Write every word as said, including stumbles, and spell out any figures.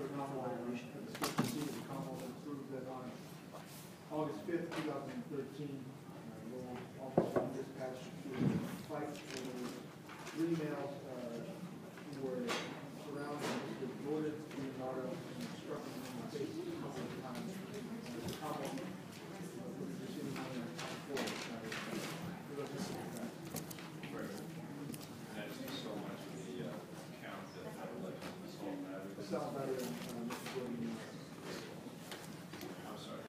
nominal violation. The school proceeded to Commonwealth approved that on August fifth, two thousand thirteen, uh, Lowell officer dispatched to fight where there were three males uh, who were surrounding Mister Gordon Leonardo and struck him in the face a couple of times. Uh, the Commonwealth uh, was proceeding on their court. Thank you so much for the uh, count that led to the assault matter. Assault matter.